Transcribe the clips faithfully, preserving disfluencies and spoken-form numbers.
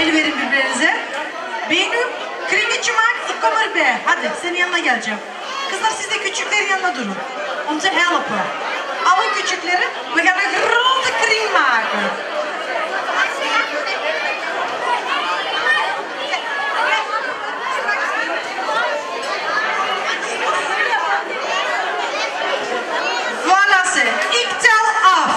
el verin birbirinize. Benim kringi çumak ikomur be. Hadi senin yanına geleceğim. Kızlar siz de küçüklerin yanına durun. Om te helpen. Alle küçükleri, we gaan een grote kring maken. Voilà ze. Ik tel af.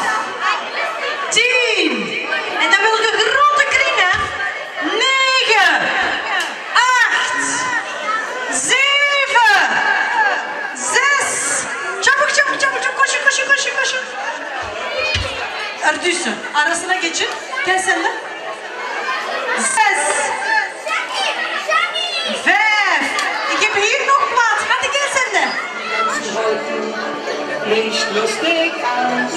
Tien. En dan wil ik een grote kring, hè. Negen. Acht. Zeven. Zes. Çabuk çabuk çabuk çabuk koşun koşun koşun koşun. Erdoğan arasına geçin. Gel sen de. Zes. Vijf. Ik heb hier nog plaats. Hadi gel sen de. Nicht lustig aus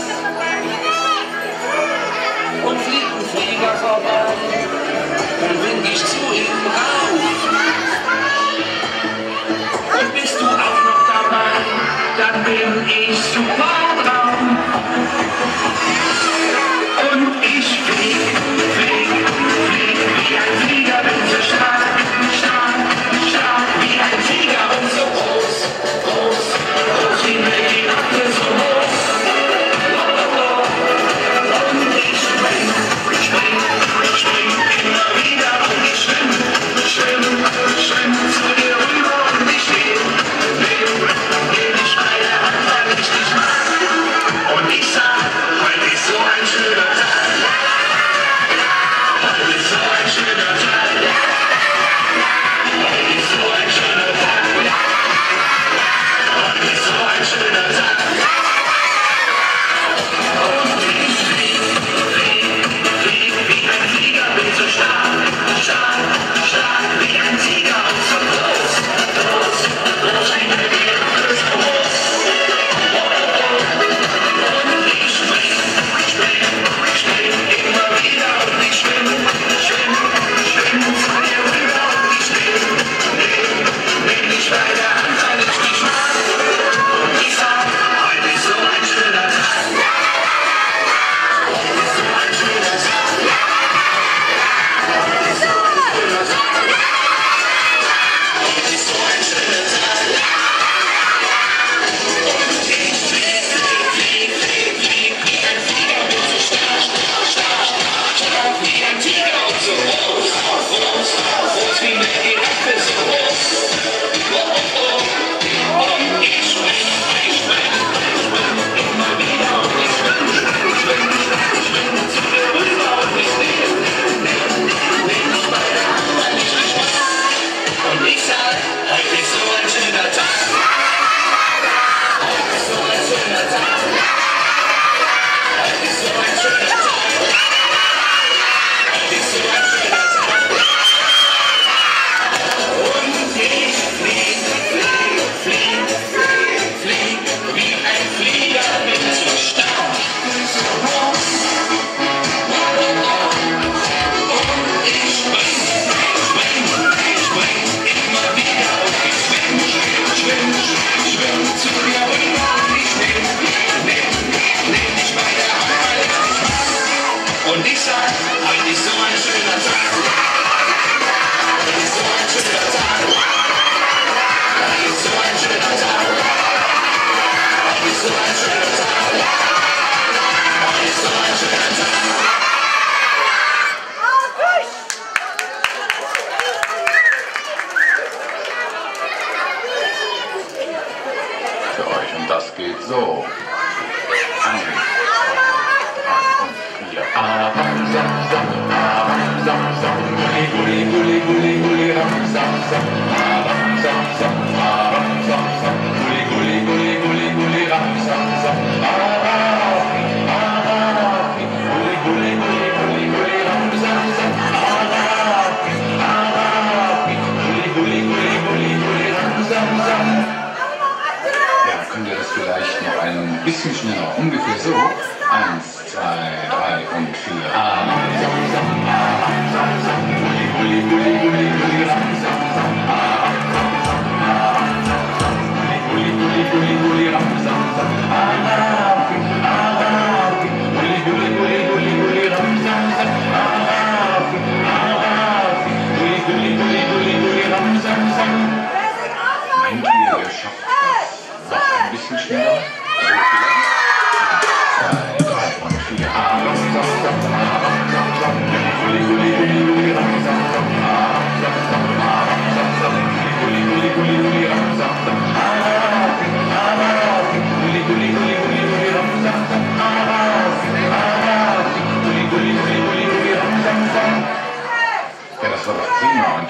und fliegt ein Flieger vorbei, dann bin ich zu ihm rauf. Und bist du auch noch dabei, dann bin ich super drauf. Und ich flieg, flieg, flieg wie ein Flieger, bin so stark, stark, stark wie ein Tiger und so groß, groß, groß wie eine Giraffe, so hoch. Und ich spring, spring, spring immer wieder und ich schwimm, schwimm, schwimm zu dir rüber und ich will, will, will dich bei der Hand, weil ich dich mag.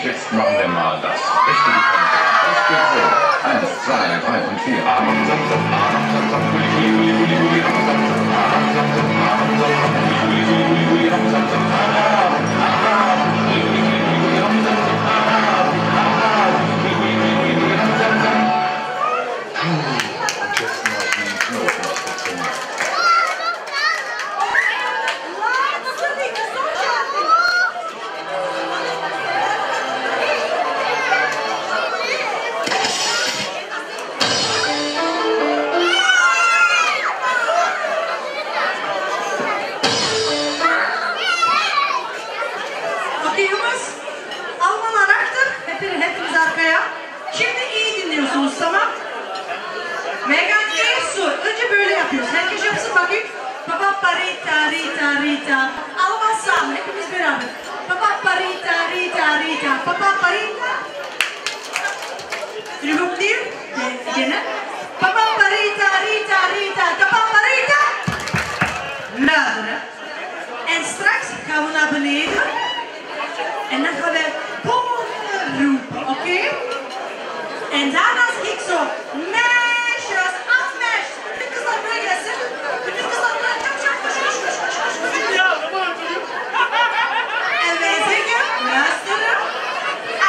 Jetzt machen wir mal das richtige Tempo. Das geht so. Eins, zwei, drei und vier. Adam, Sam, Sam, Adam, Sam, Sam, Gulli, Gulli, Gulli, Gulli, Gulli, Adam, Sam, Sam, Adam, Sam, Sam, Adam, Sam, Sam, Gulli, Gulli, Gulli, Gulli, Adam, Sam, Sam, Adam, Adam, Gulli, Gulli, Gulli, Gulli, Adam, Sam, Sam, Adam, Adam, Gulli, Gulli, Gulli, Gulli, Adam, Sam, Sam. Und jetzt mal die Knoten aus der Zunge. Herkes yapsın bakayım. Papa parita rita rita. Almazsam hepimiz beraber. Papa parita rita rita. Papa parita. Rübuklayayım. Gene. Papa parita rita rita. Papa parita. Luideren. En straks gaan we naar beneden. En dan gaan we boven roepen, oké? Okay? En daarna zie ik zo. Meisjes, afmeisjes. Bütün kızlar buraya gelsin. Bütün kızlar buraya koş koş koş koş koş koş koş. Evet, zeker. Luisteren.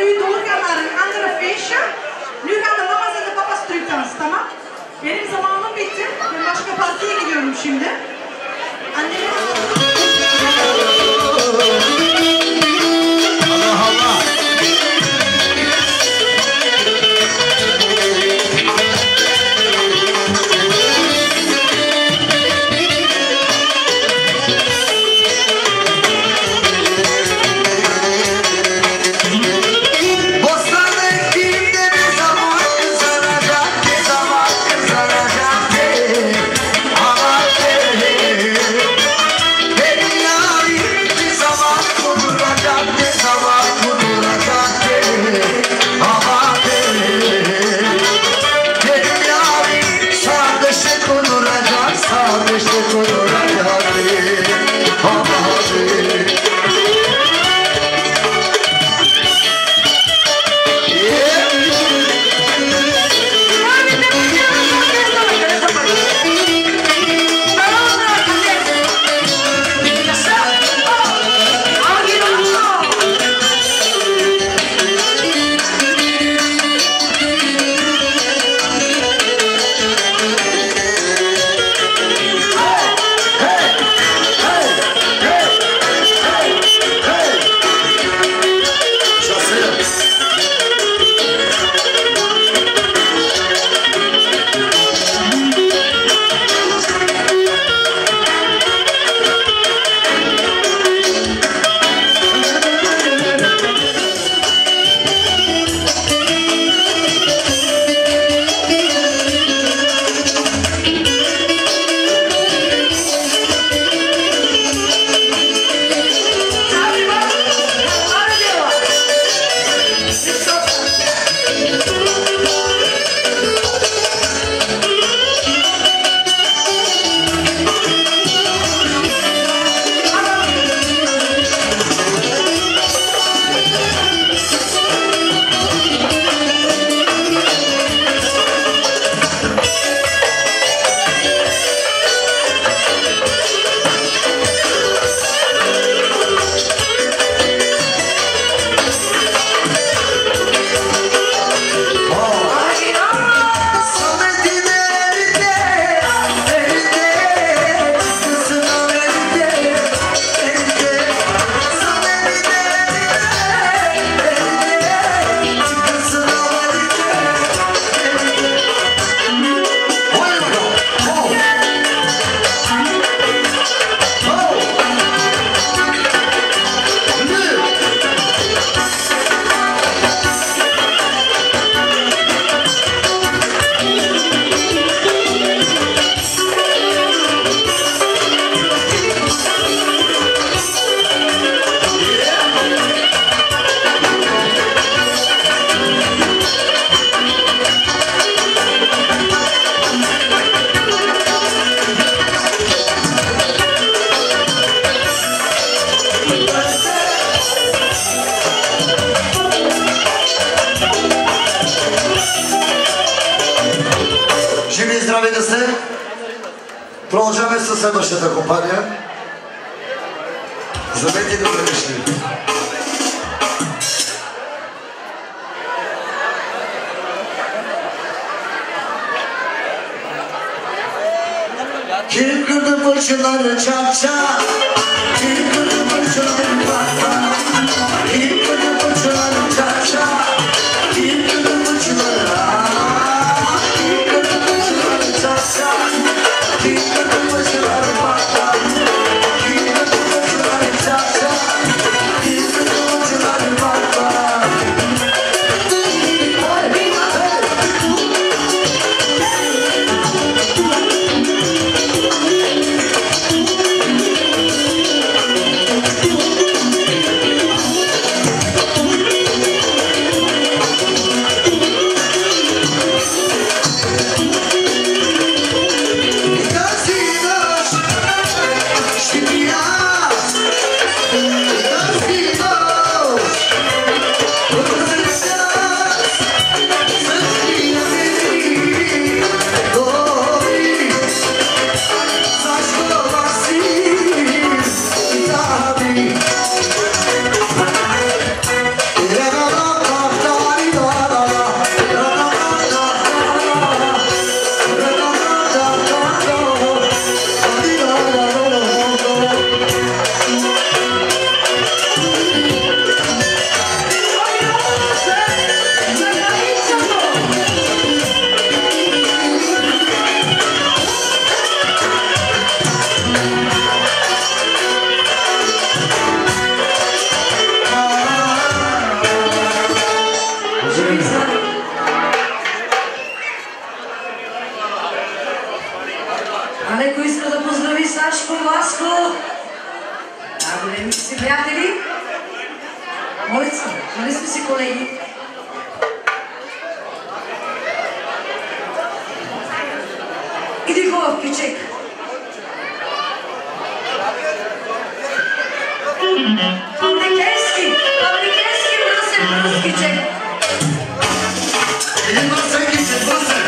nu doorgaan naar een andere feestje. Nu gaan de mama's en de papa's terug dansen, tamam? Benim zamanım bitti. Ben başka partiye gidiyorum şimdi. Annem... Allah Allah. Продължаваме със следващата компания. Здравейте, добре дошли! Kim kırdı fırçaları çak çak, kim kırdı fırçaları bak bak, kim kırdı fırçaları çak çak, kim kırdı fırçaları ah, kim kırdı fırçaları çak çak, kim kırdı fırçaları bak bak, kim kırdı fırçaları çak çak, kim kırdı fırçaları bak bak. големи си приятели. Моля се, моля сме си, колеги. Иди хубав кючек. Павликенски, Павликенски, бръсен, бръс кючек. Иди бръсен кючек, бръсен.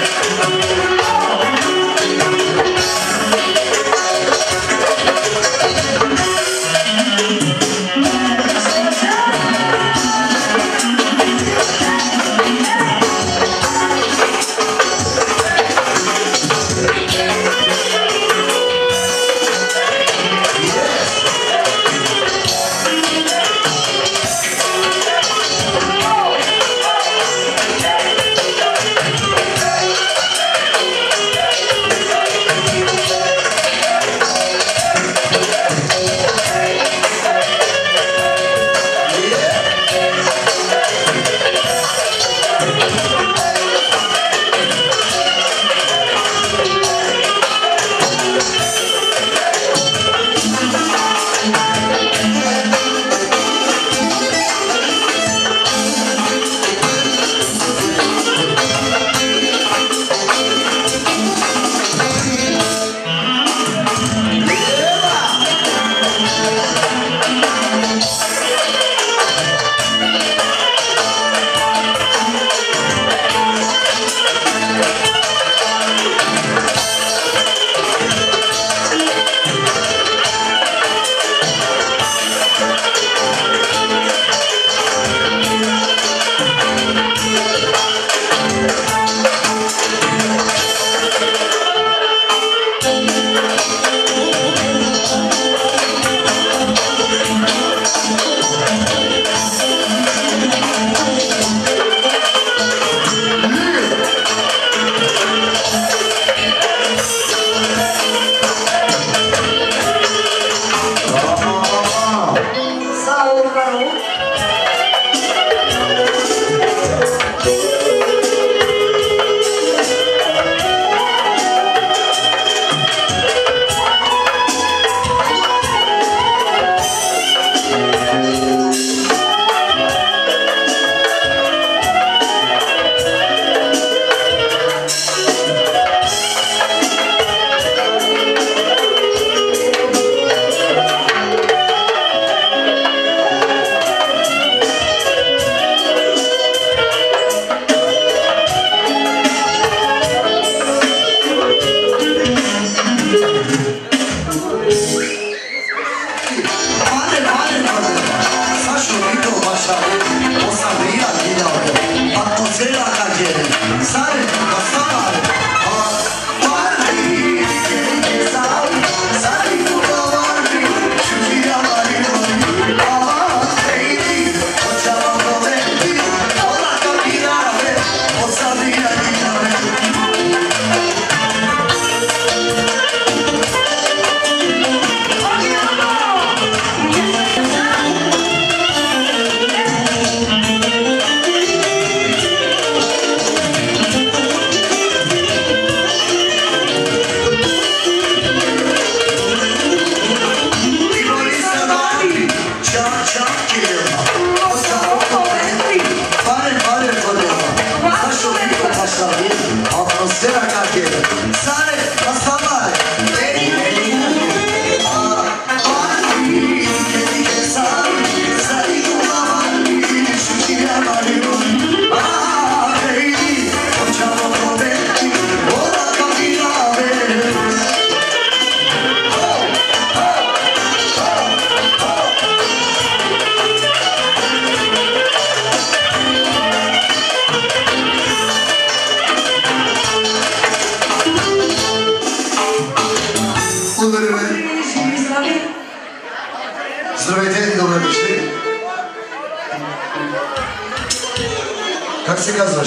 Как се казваш?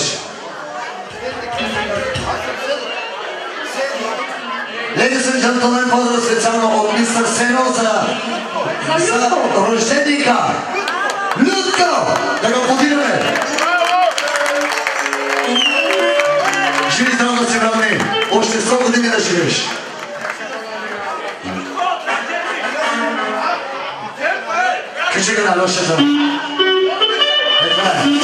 Ladies and gentlemen, поздрав специално от мистер Сено за, за рожденика. Лютко! Да го подираме! Живи здраво да се върни! Още сто години да живееш! Küçük kadar hoşça kal. Efendim.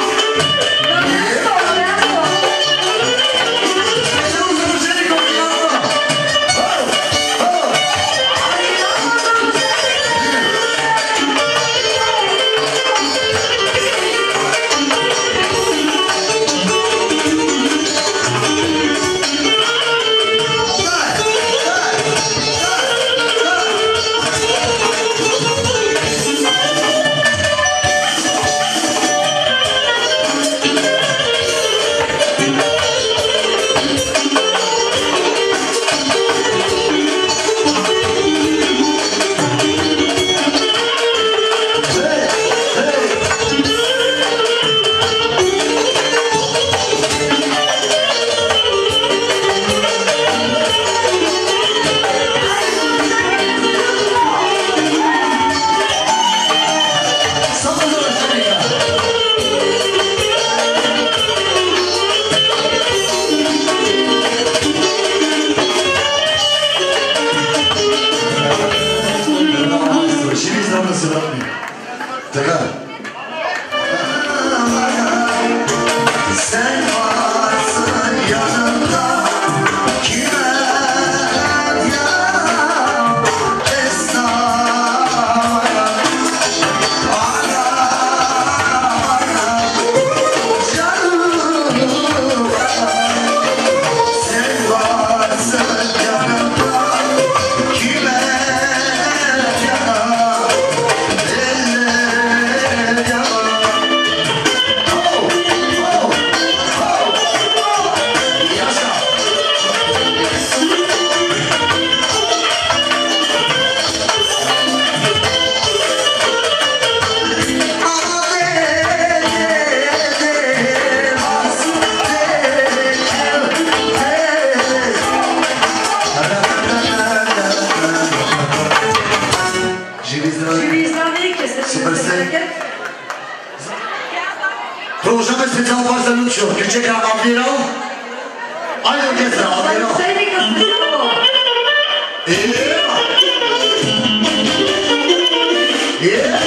Продължаваме специално това за Нучо. Кючека Абдирал. Айде оркестра, Абдирал. Е! Е!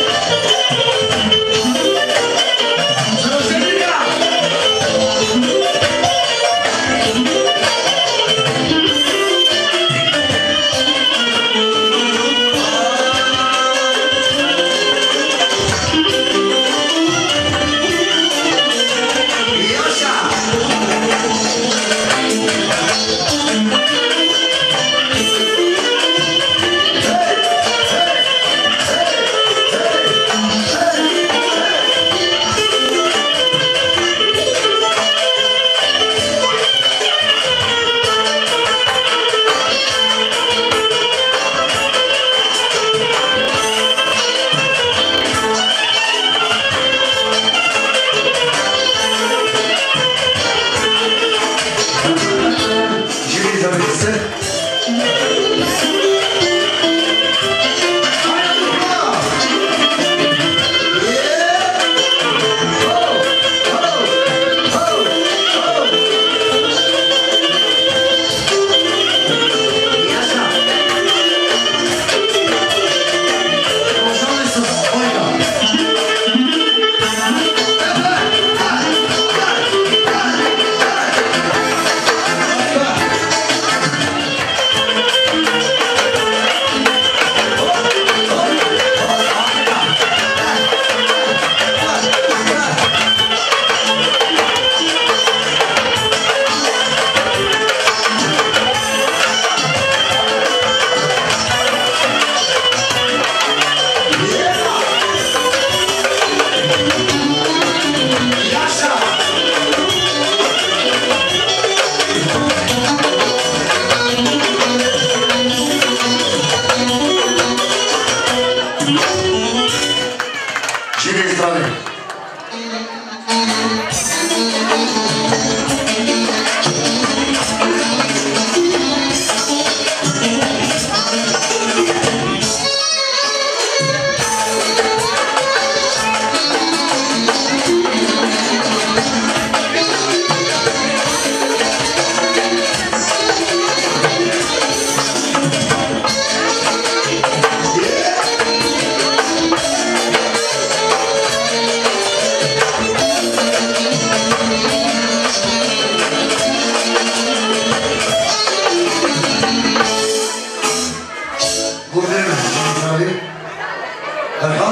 Erhan.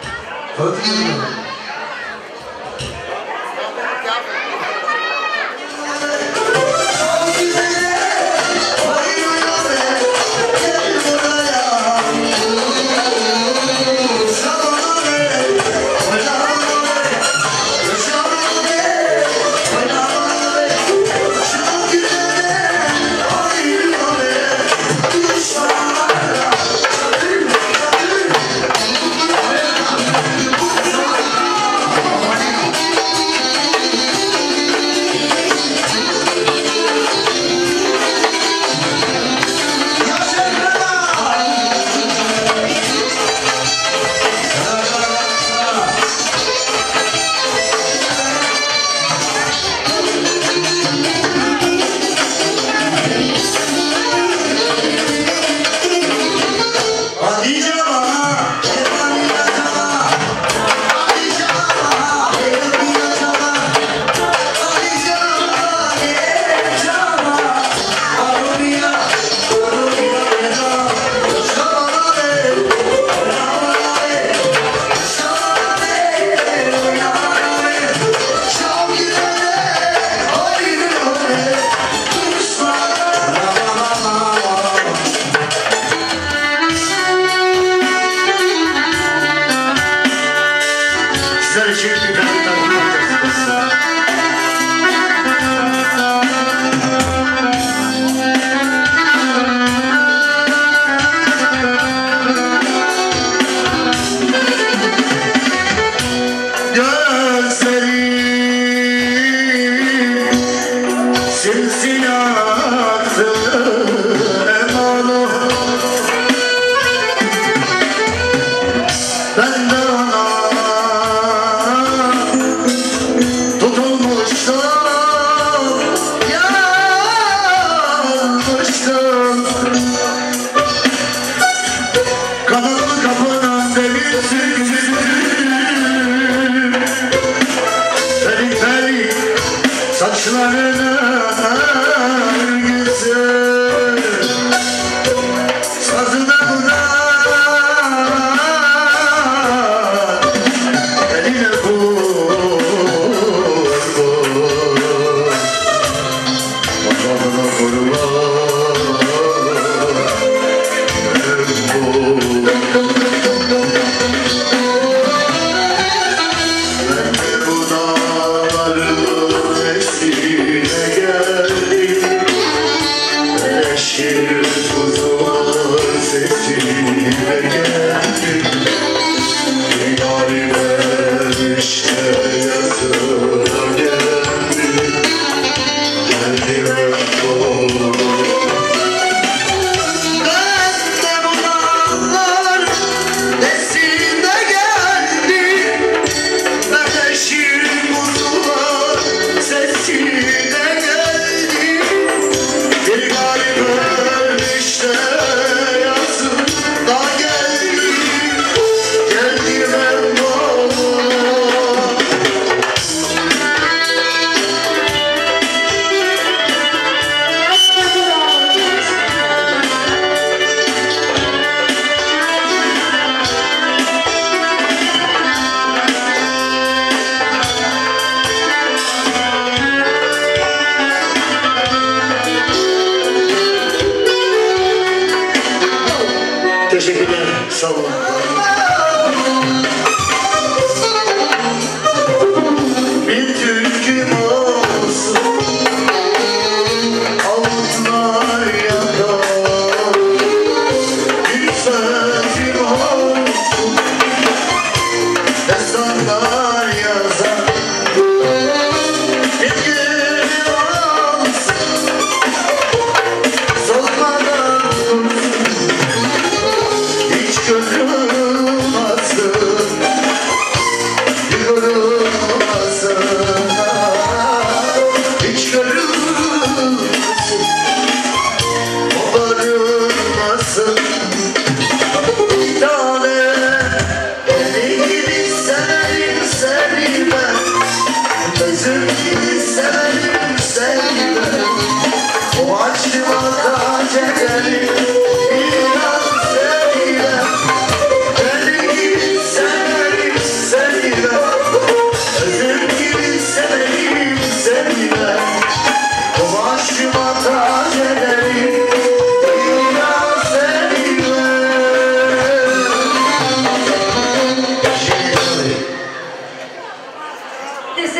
Gördün mü? Sazına buna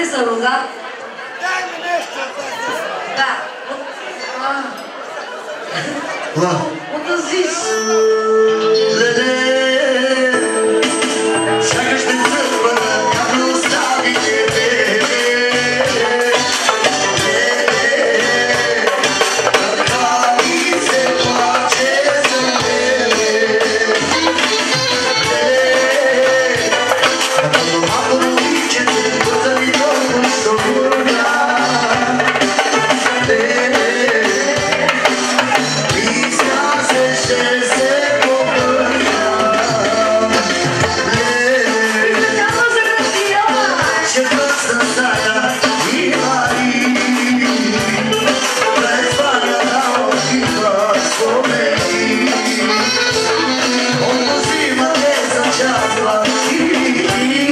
известна руда. Да. От Азис. Сякаш те църква, както остави тебе. Така ми се плаче за тебе. Като малко момиченце, бърза ми толкова струна. И сега се ще се побърна. Ще пръсна стая и мари. Презваня на очива спомени. Отпусима те зачаква и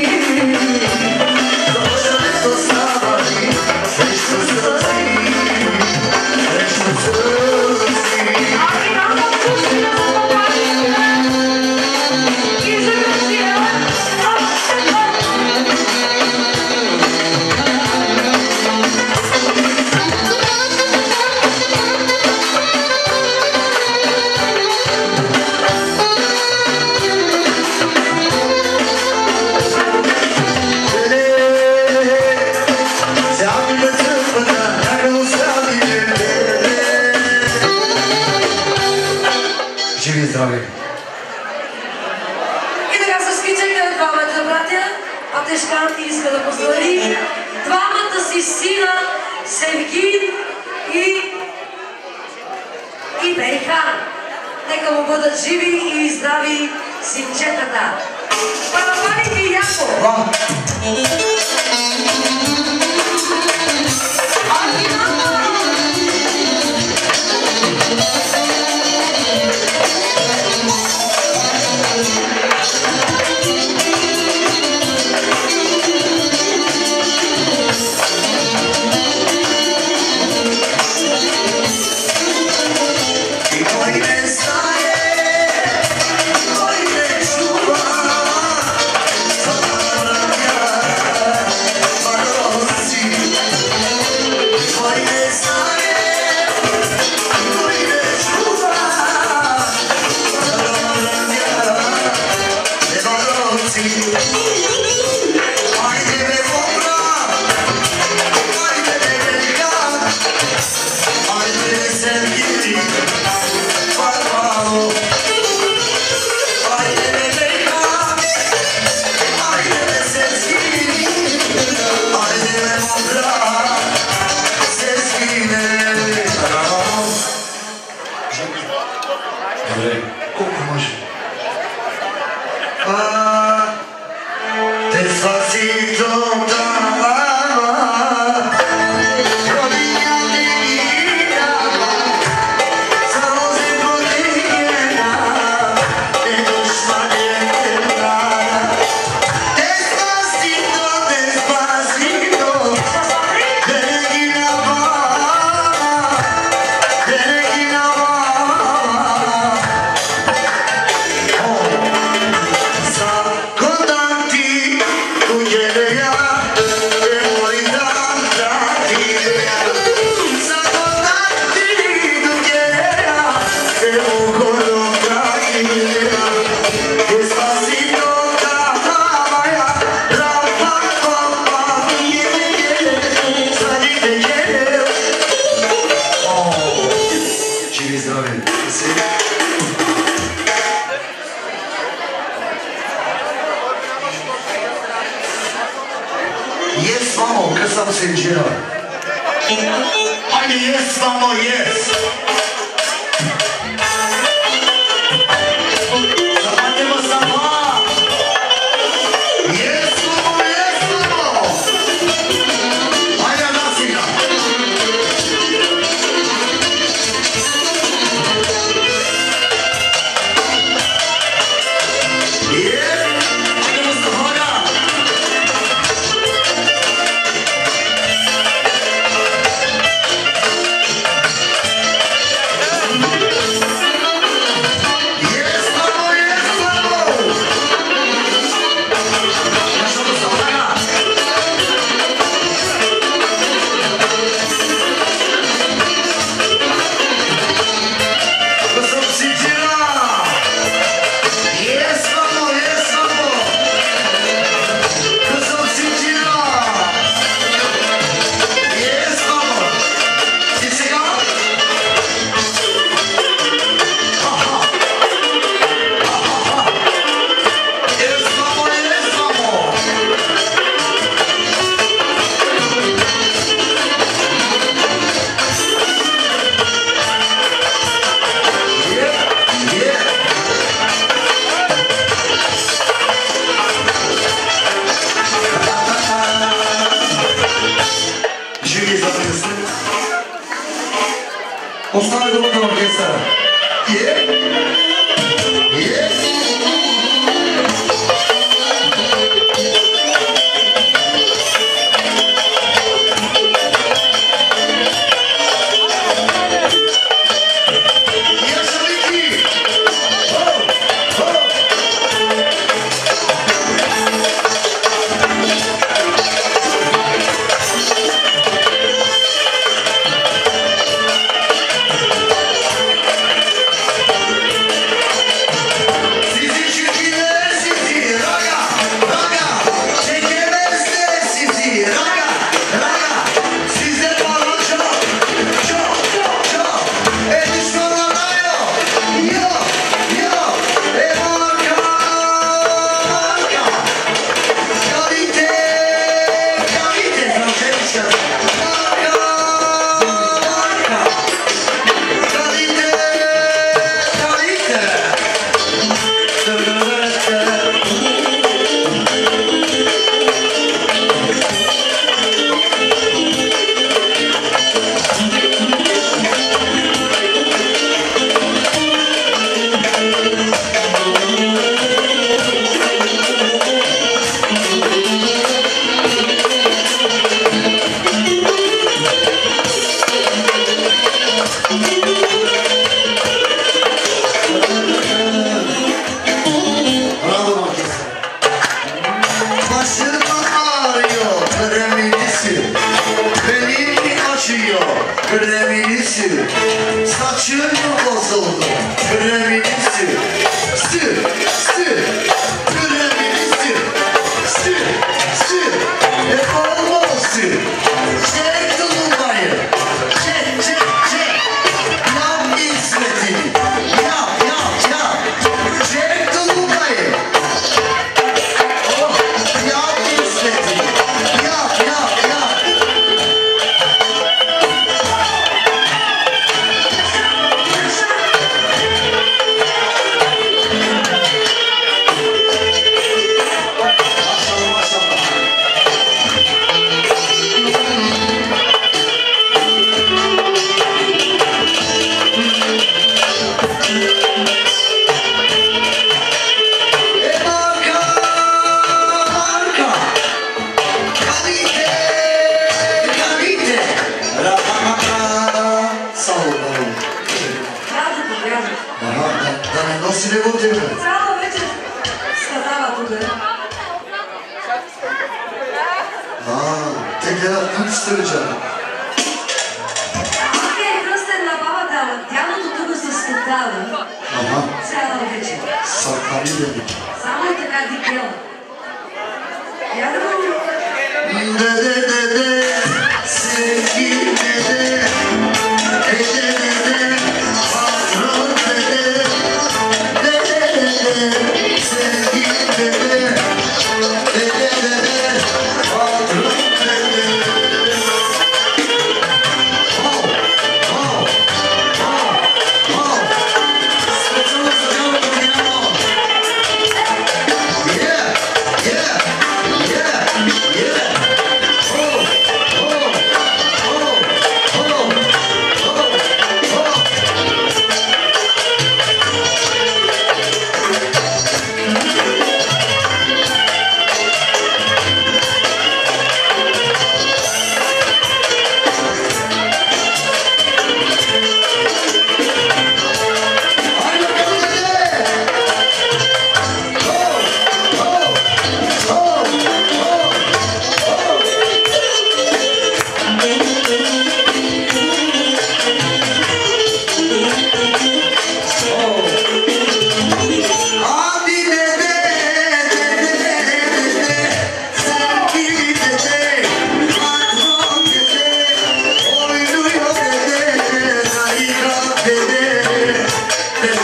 завършването става ли срещу сълзи, срещу сълзи. Живи и здрави! И така се скичахме двамата братя. Атешканти иска да поздрави двамата си сина Севгин и и Бейхан. Нека му бъдат живи и здрави синчетата. Парапаните и Яко! И кой не знае, кой не чува, забравя пароси. Кой не знае, кой не чува, забравя пароси. Айде бе бомба, айде бе Бейхан, айде бе Севгин. Парвало, айде бе Бейхан, айде бе Севгин, айде бе мой брат, Севгине. Добре, колко може? Despacito, Yes, mamo, că s-am sângerat. Haide, yes, mamo, yes! Să facem o samba! Yes, mamo, yes, mamo! Haide, Anasina! Yes! Haide, Mustafa! orkestra. Yeah. Yeah.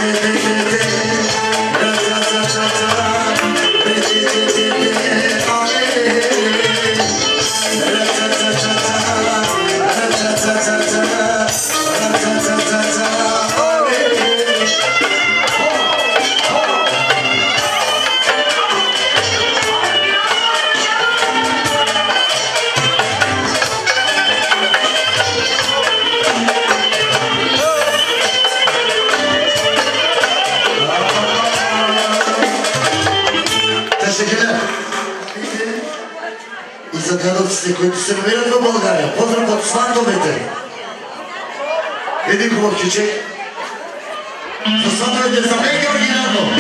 Oh, и за гледалците, които се намират в България. Поздрав от сватовете! Един хубав чичек. За сватовете за Беги оригинално!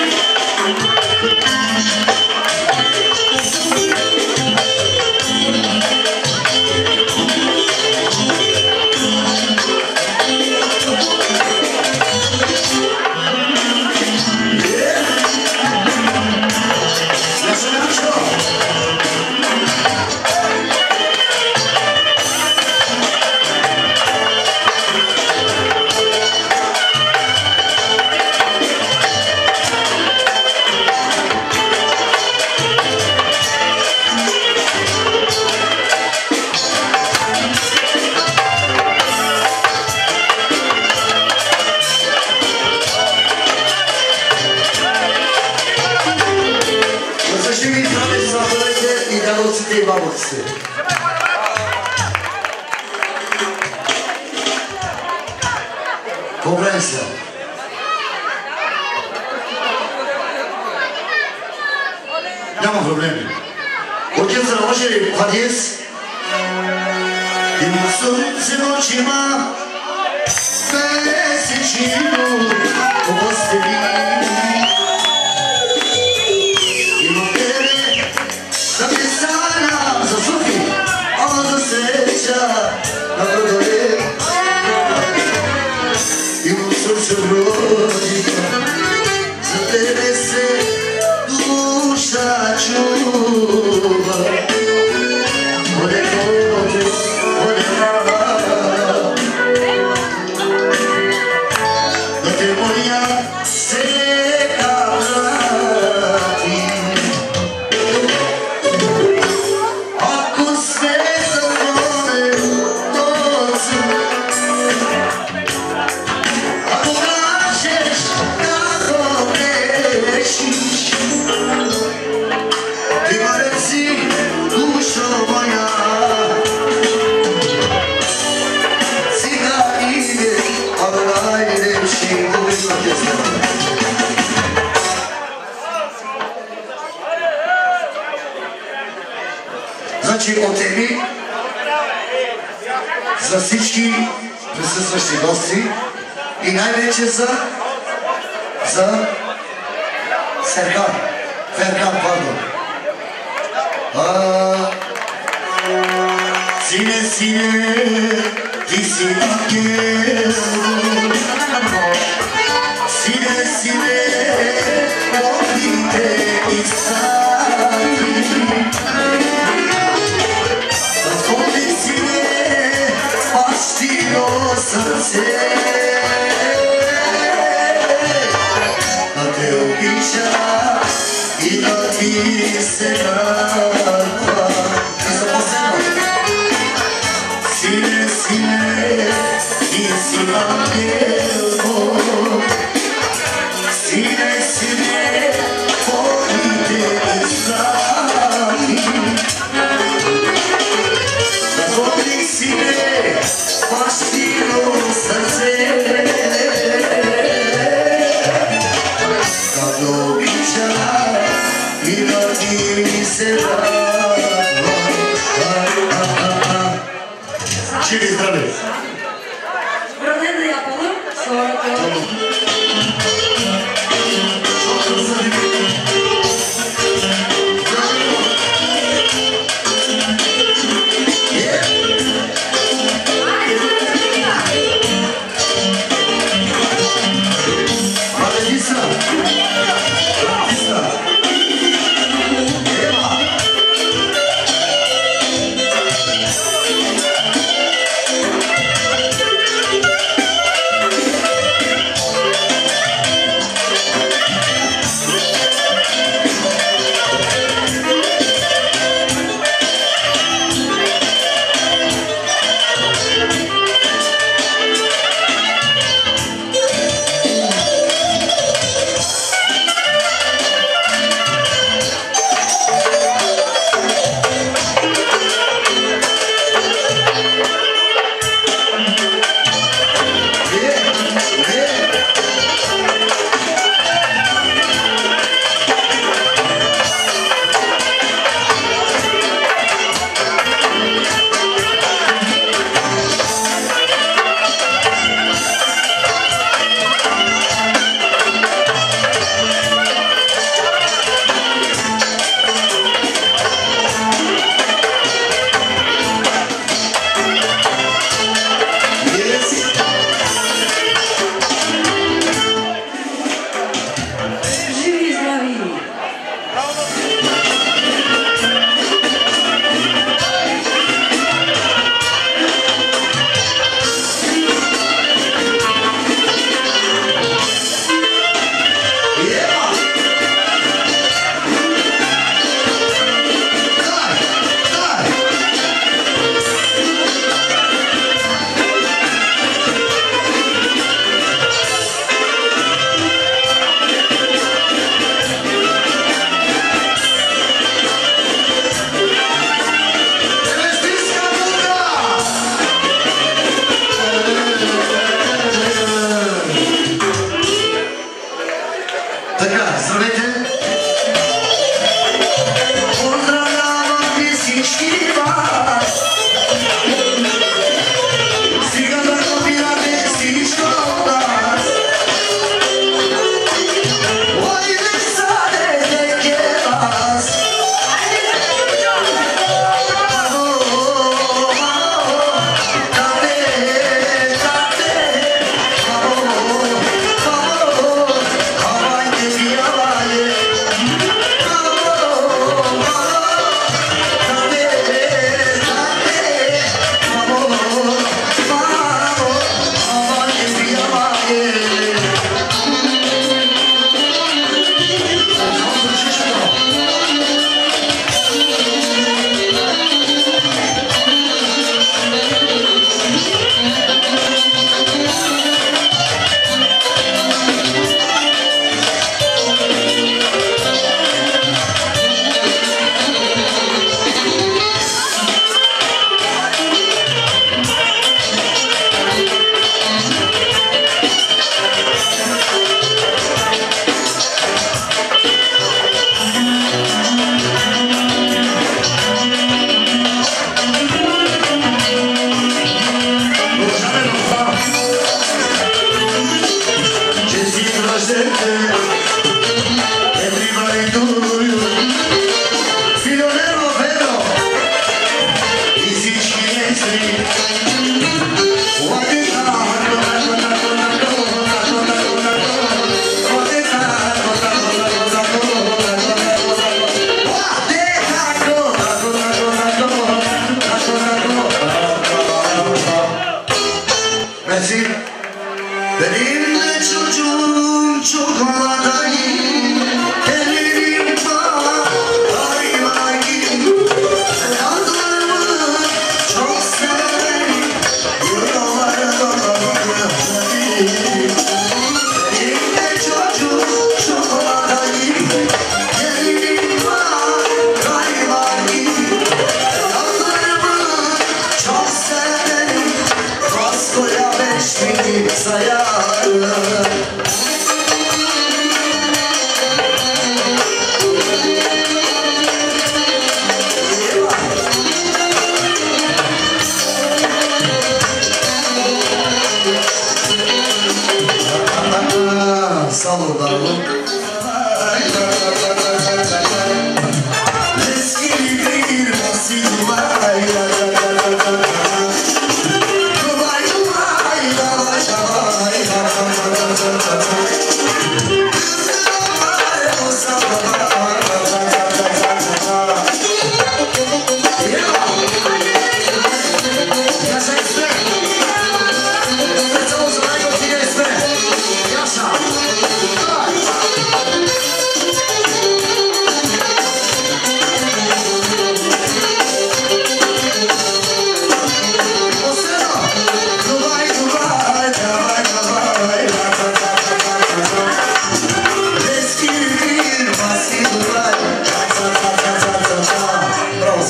И бабуците. Добре се. Няма проблеми. Оркестър може ли падиес? Има слънце в очима, месечино постели. Има тебе да ми стана за сухи, а за среща на върдоле. Имам сърце родина, за тебе се душа чува. Оде коте, оде мама, да те моя се каврати. Ако сме затворен този, ако кажеш како грешиш, ти ма рeci душо моя, сега иде, а найде ще губиш на тезна. Значи от Еми за всички присъстващи гости и най-вече за за Серхан, Ферхан, пардон. Сине, сине, ти си ангел. Сине, сине, очите изсати. Отвори сине, бащино сърце. Да те обича и да ти се радва. И за последно. Сине, сине, ти си ангел мой. Сине, сине, твоите изпрати. Затвори сине, бащино сърце. Да те обича и да ти се радва. Живи здраве! Бране да я полу, своето. Yeah.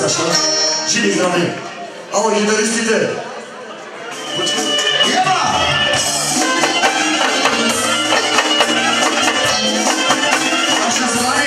așa. Jimmy zdravím. Ahoj, gitaristíte. Jeba! Așa zlani.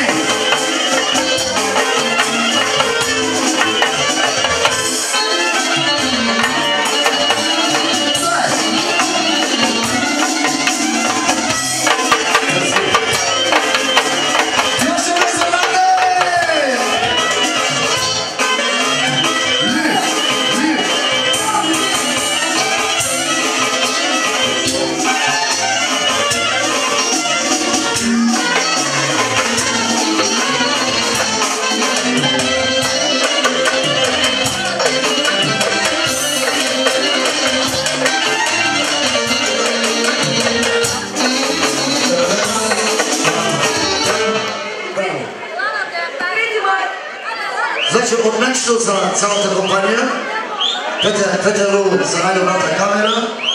Значи от мен ще за цялата компания. Петър за най-добрата камера.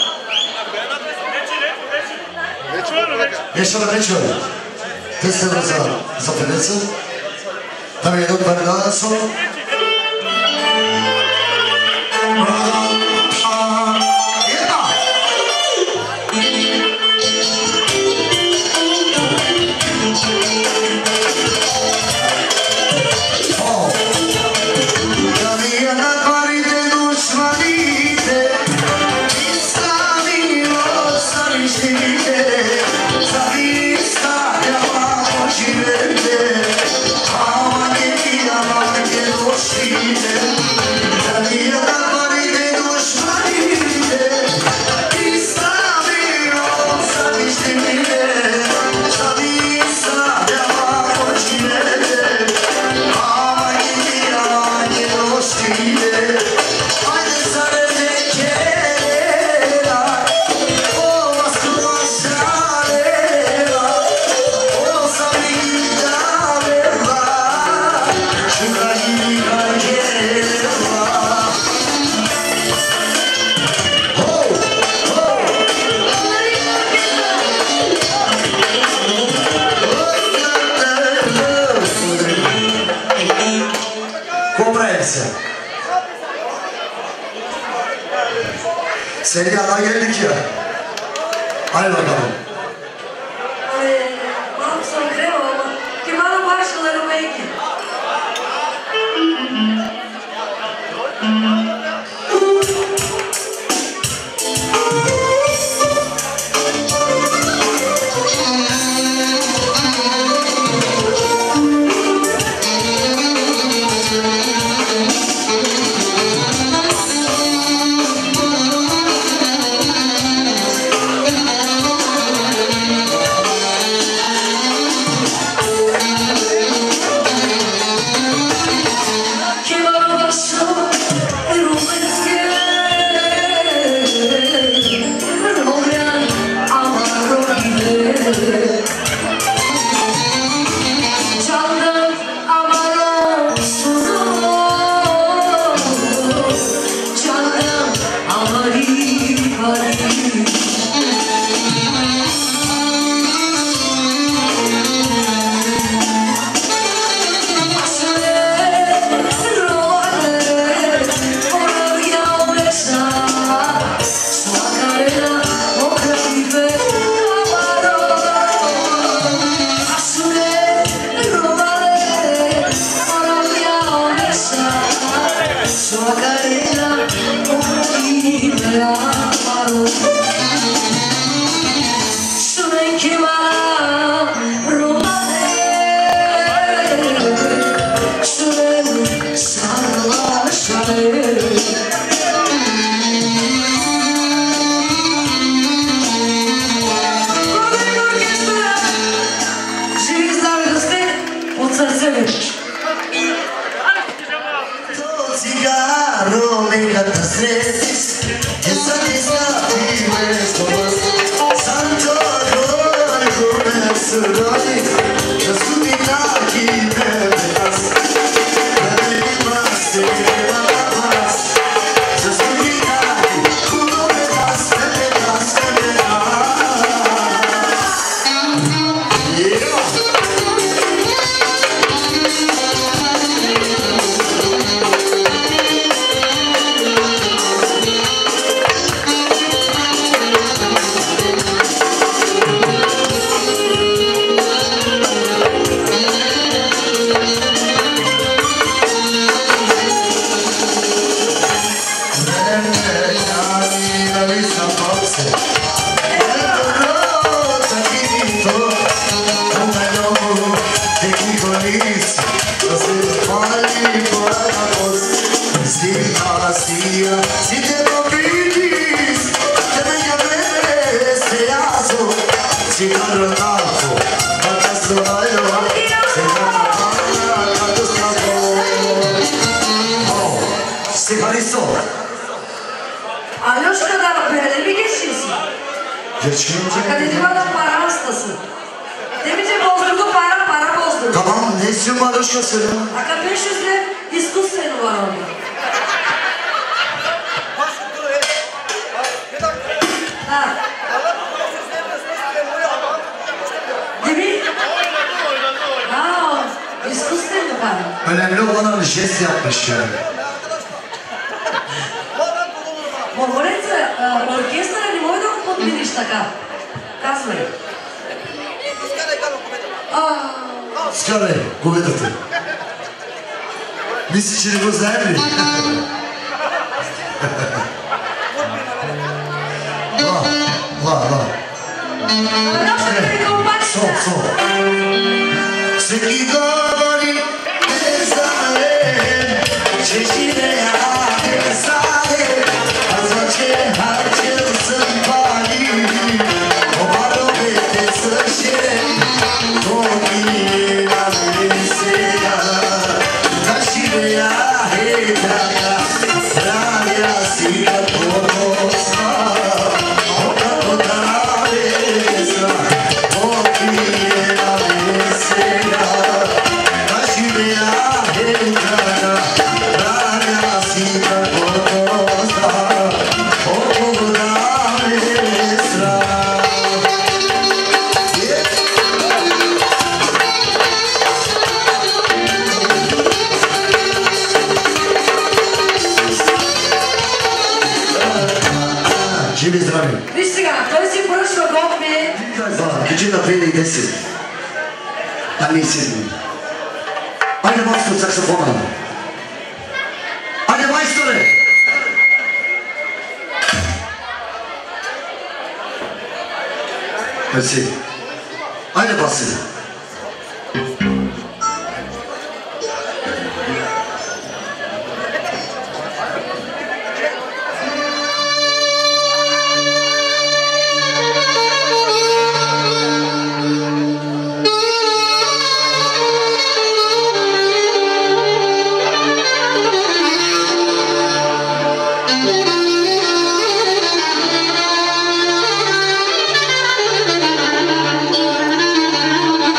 Не чува, не чува. Те сте за, за певеца. Там е едно две сол. Seriyadan geldik ya. Hadi bakalım. Malo sam krenula, ti malo pašala rumejke. Yeah. Si te movitis, te me llames, te aso, si no lo naco, matas lo bailo, se llama tantos trapos. Oh, Stefanisto. Alyoshka'dan böyle mi geçiyorsun? Geçince. Akademiden para hastası. Demince bozdurdu para, para bozdurdu. Tamam, ne istiyorsun Alyoshka'sı? Aka beş yüzle diskusyonu var orada. Ha. Değil mi? Ha, diskusyonu var. Önemli olan jest yapmış yani. Говорете, оркестъра не може да го подмениш така. Казвай. Скаре, говедата. Мислиш, че не го знаем ли? Ла, ла, ла. Сол, сол. Всеки говори, не знае, че живея не знае, а значи харчил съм пари, обадовете са ширени, но мина ми сега, да живея е така, здравя си като сна, като давеза, но мина ми сега, да живея е така, здравя си като сна, като давеза. Живи здрави! Виж сега, той си поръчва готви. Да, кичи на две и десет. Ами и седми. Айде майстор саксофона. Айде майсторе! Мерси. Айде баси. Thank you.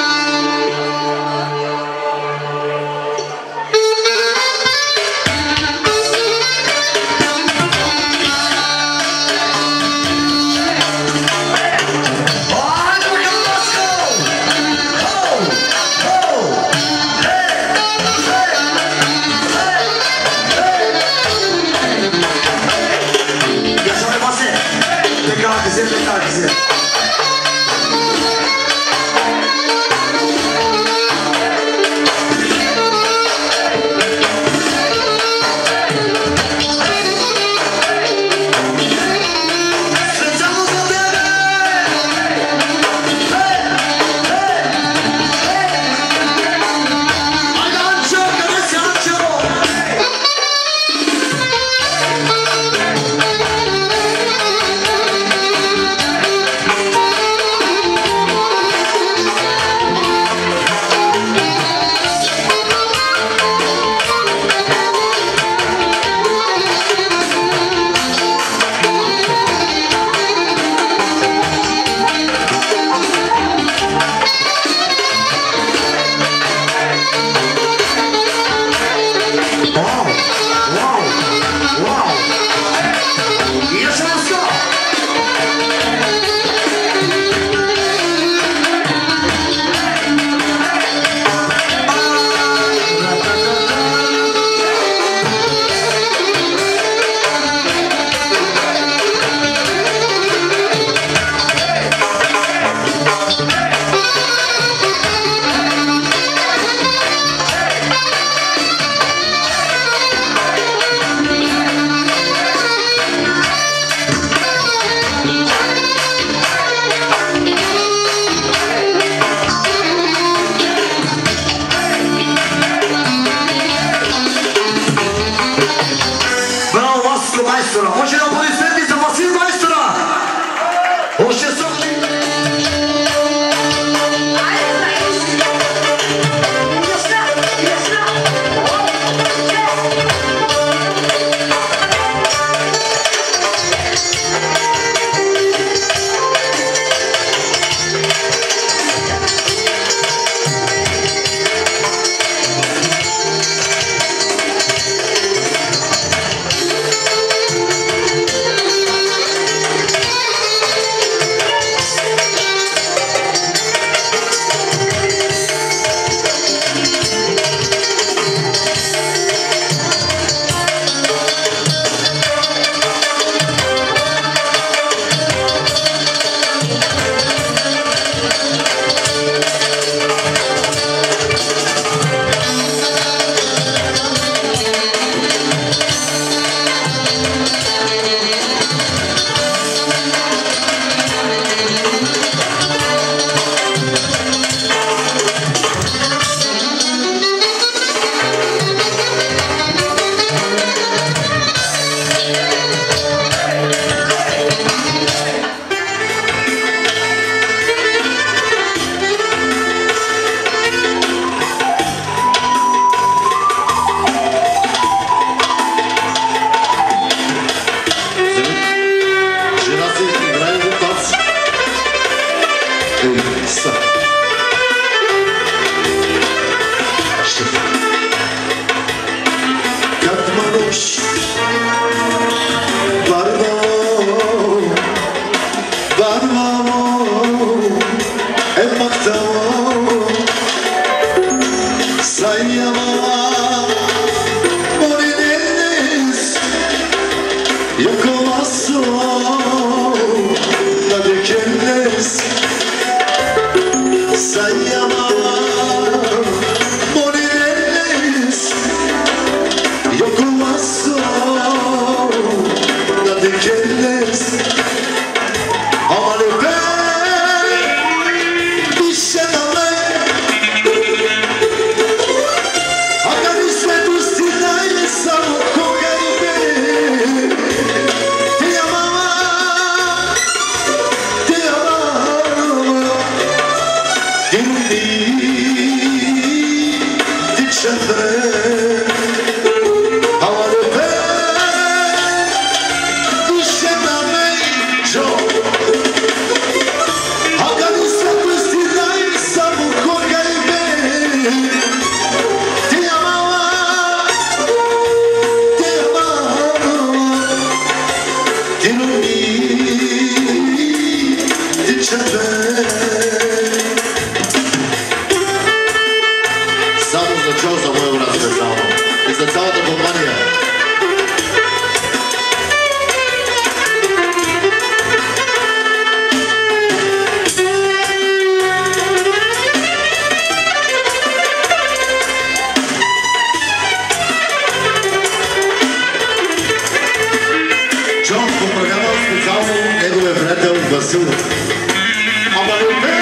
burası. Ama öpe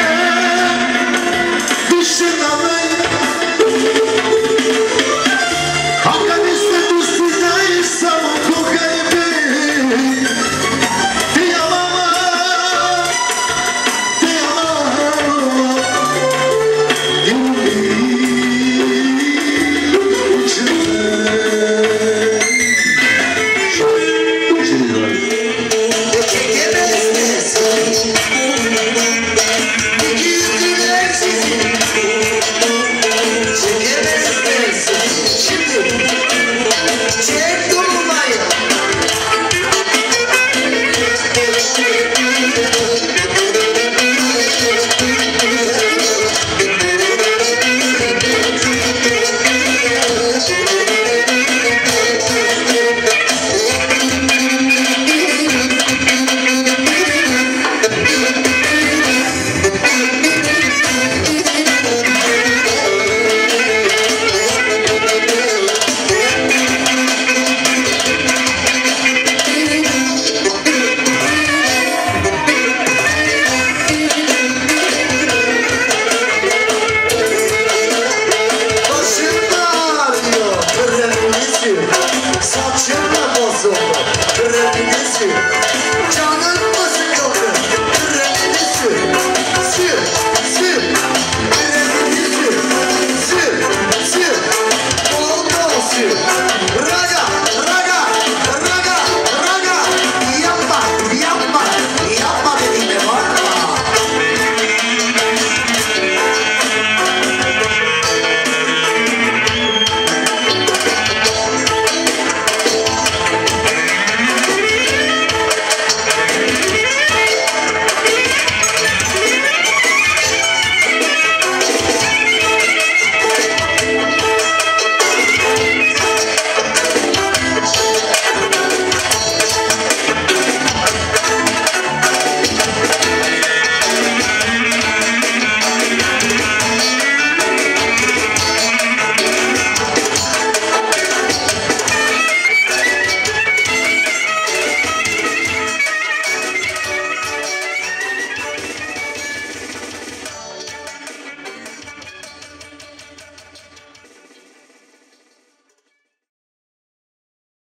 düşün anay. Hakan iste dostuysa kokayı bir. Diyamama, diyamama. Saçım